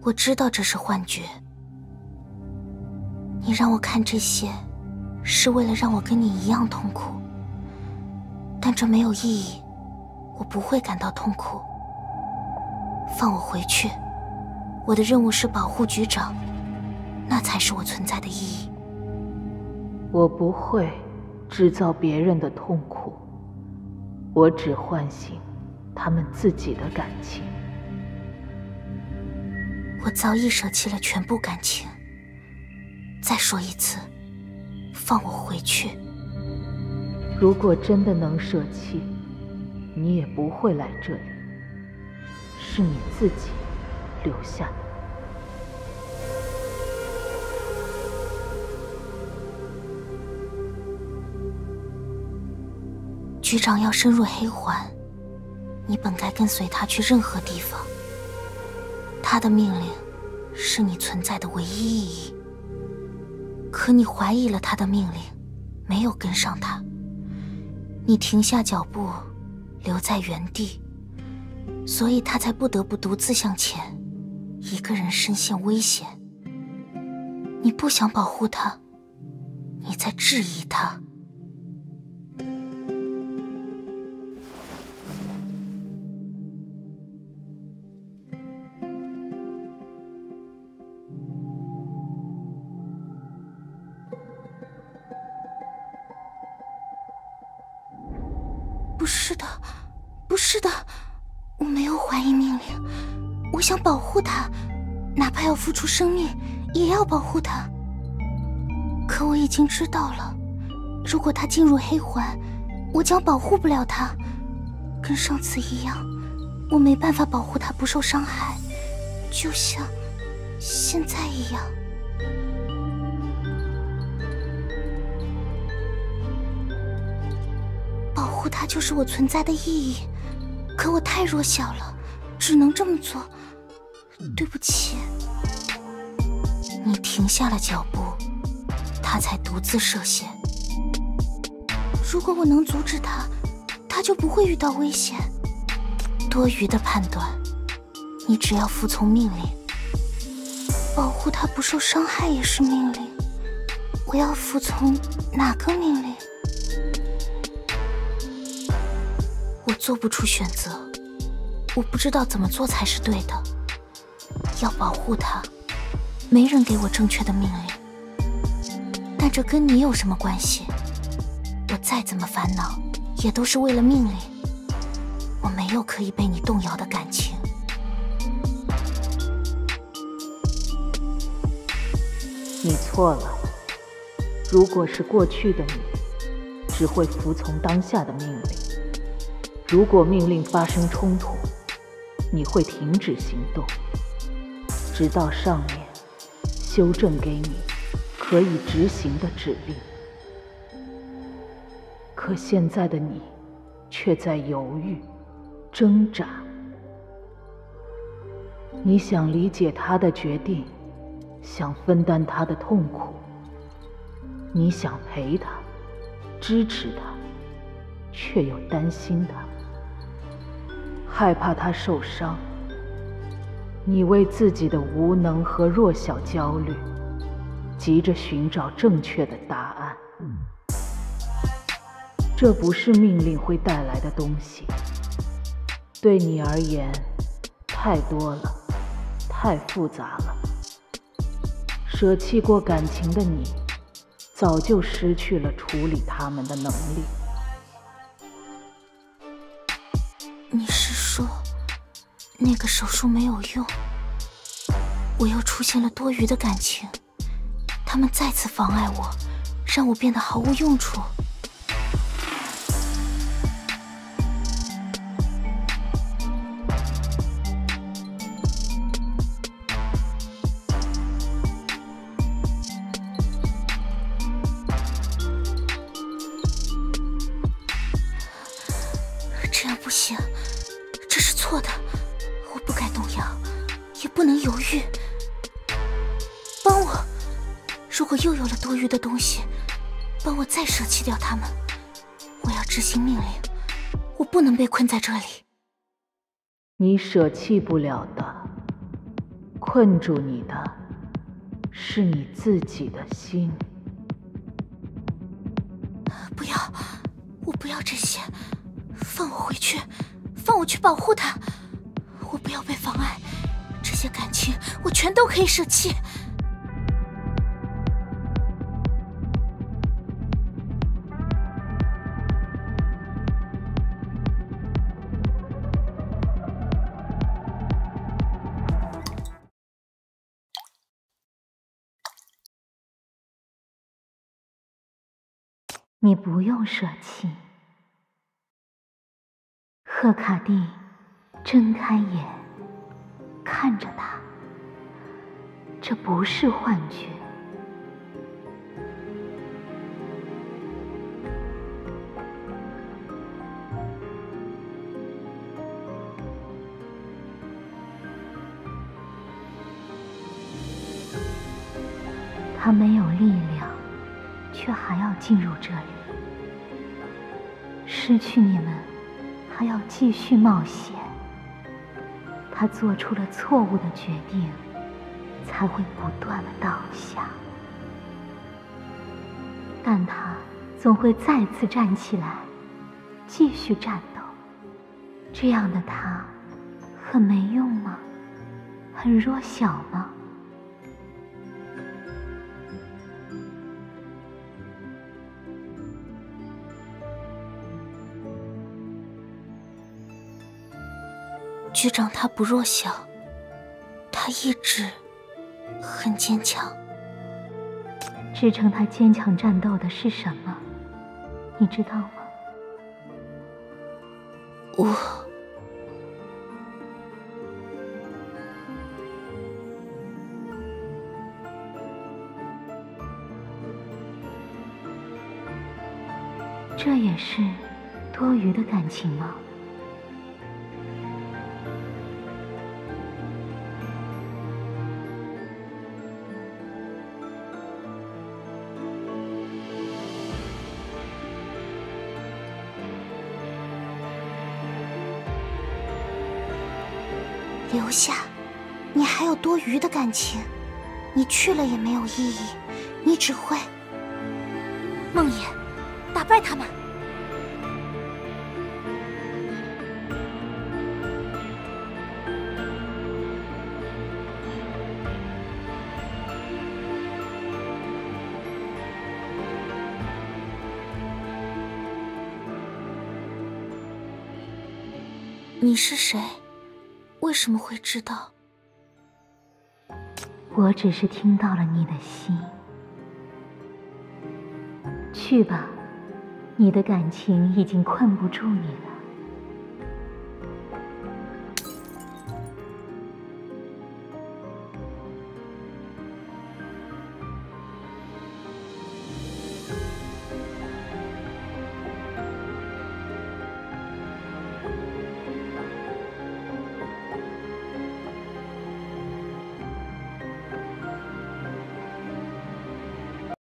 我知道这是幻觉。你让我看这些，是为了让我跟你一样痛苦。但这没有意义，我不会感到痛苦。放我回去，我的任务是保护局长，那才是我存在的意义。 我不会制造别人的痛苦，我只唤醒他们自己的感情。 我早已舍弃了全部感情。再说一次，放我回去。 如果真的能舍弃，你也不会来这里，是你自己留下的。 局长要深入黑环，你本该跟随他去任何地方。他的命令是你存在的唯一意义。可你怀疑了他的命令，没有跟上他。你停下脚步，留在原地，所以他才不得不独自向前，一个人身陷危险。你不想保护他，你在质疑他。不是的，我没有怀疑命令，我想保护他，哪怕要付出生命，也要保护他。可我已经知道了，如果他进入黑环，我将保护不了他，跟上次一样，我没办法保护他不受伤害，就像现在一样。保护他就是我存在的意义，可我太弱小了，只能这么做。对不起。你停下了脚步，他才独自涉险。如果我能阻止他，他就不会遇到危险。多余的判断，你只要服从命令。保护他不受伤害也是命令，我要服从哪个命令？我做不出选择，我不知道怎么做才是对的。要保护他，没人给我正确的命令，但这跟你有什么关系？我再怎么烦恼，也都是为了命令。我没有可以被你动摇的感情。 你错了，如果是过去的你，只会服从当下的命令。如果命令发生冲突，你会停止行动，直到上面修正给你可以执行的指令。可现在的你却在犹豫、挣扎。你想理解他的决定，想分担他的痛苦，你想陪他、支持他，却又担心他，害怕他受伤。你为自己的无能和弱小焦虑，急着寻找正确的答案。这不是命令会带来的东西，对你而言太多了，太复杂了。舍弃过感情的你，早就失去了处理它们的能力。 你是说，那个手术没有用，我又出现了多余的感情，他们再次妨碍我，让我变得毫无用处。这样不行，这是错的，我不该动摇，也不能犹豫。帮我，如果又有了多余的东西，帮我再舍弃掉它们。我要执行命令，我不能被困在这里。 你舍弃不了的， 困住你的是你自己的心。 不要，我不要这些，放我回去，放我去保护他。我不要被妨碍，这些感情我全都可以舍弃。 你不用舍弃。赫卡蒂睁开眼，看着他，这不是幻觉。他没有力量，却还要进入这里。失去你们，还要继续冒险。他做出了错误的决定，才会不断的倒下。但他总会再次站起来，继续战斗。这样的他，很没用吗？很弱小吗？ 局长他不弱小，他一直很坚强。 支撑他坚强战斗的是什么？你知道吗？这也是多余的感情吗？ 留下，你还有多余的感情，你去了也没有意义，你只会……梦魇，打败他们！你是谁？为什么会知道？ 我只是听到了你的心。去吧，你的感情已经困不住你了。